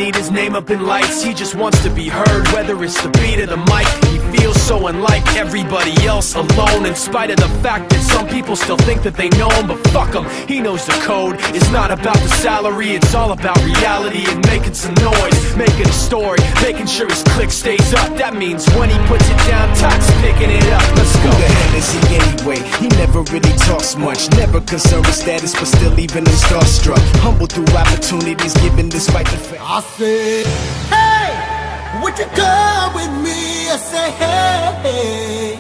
need his name up in lights. He just wants to be heard, whether it's the beat or the mic. He feels so unlike everybody else, alone, in spite of the fact that some people still think that they know him. But fuck him, he knows the code. It's not about the salary, it's all about reality and making some noise, making a story, making sure his click stays up. That means when he puts it down, Tox picking it up. Let's go. Who the hell is he anyway? He never really talks much, never concerned with status, but still leaving him starstruck. Humble through opportunities given despite the fact I said, hey, would you come with me? I say, hey,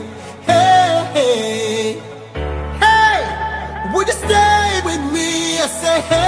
hey, hey, hey, would you stay with me? I say, hey.